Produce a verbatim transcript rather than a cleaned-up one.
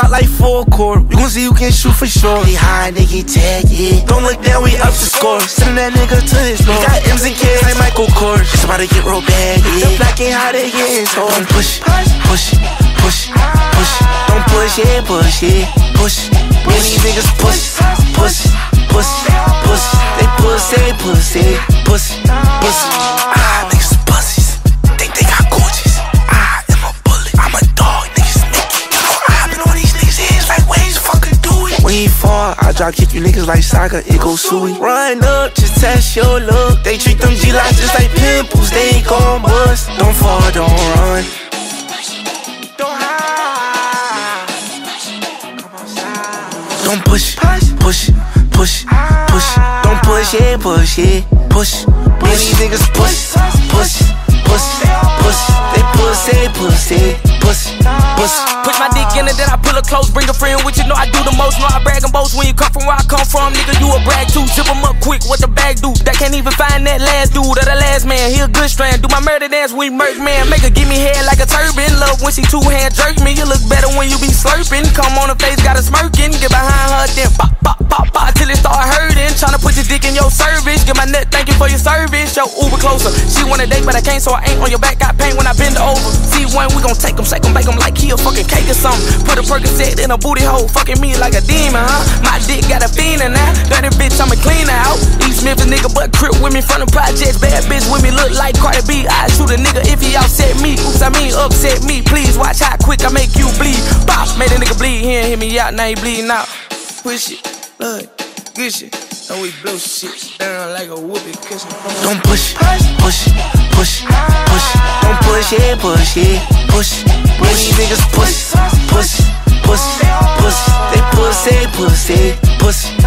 out like full court. We gon' see who can shoot for sure. They high, they get tagged, yeah. Don't look down, we up to score. Send that nigga to his floor. Got M's and K's like Michael Kors. It's about to get real bad, yeah. The black ain't how they getting told. Don't push, push, push, push. Don't push, yeah, push, yeah, push. Man, these niggas push, push, push, push. They pussy, pussy, pussy, pussy. Ah, niggas pussies. Think they got Gucci's. I am a bully. I'm a dog, niggas naked. I've been on these niggas' heads like ways fucking do it. When you fall, I drop kick you niggas like soccer, it go suey. Run up, just test your look. They treat them G-Locks just like pimples, they gon' bust. Don't fall, don't run. Don't hide. Don't push, push, push, push. Don't push, yeah, push, yeah, push. Man, these niggas push, push, push, push. They pussy, pussy, pussy, pussy. Push my dick in it, then I pull it close. Bring a friend with you, know I do the most. Know I brag and boast when you come from where I come from. Nigga, you a brag too. Zip him up quick, what the bag do? That can't even find that last dude or the last man. He a good strand. Do my murder dance, we murk man. Make her give me head like a turban. Love when she two hand jerk me. You look better when you be slurping. Come on her face, got her smirking. Get behind her, then pop, pop, pop, pop till it start hurting. Tryna put your dick in your service. Get my nut, thank you for your service. Yo, Uber closer. She want a date, but I can't, so I ain't on your back. Got pain when I bend over. See one, we gon' take him, shake him, bake him like he a fucking cake or something. Put a Percocet in a booty hole, fucking me like a demon, huh? My dick got a fiend in now. Dirty bitch, I'ma clean her out. East Memphis nigga, but crip with me from the projects. Bad bitch with me, look like Cardi B. I shoot a nigga if he offset me. Oops, I mean upset me. Please watch how quick I make you bleed. Bop, made a nigga bleed. He ain't hit me out, now he bleeding out. Push it, look, good shit. And we blow shit down like a whoopee cushion. Don't push, push, push, push. Don't push, yeah, push, yeah, push. When these niggas push, push, push, push. They pussy, pussy, pussy.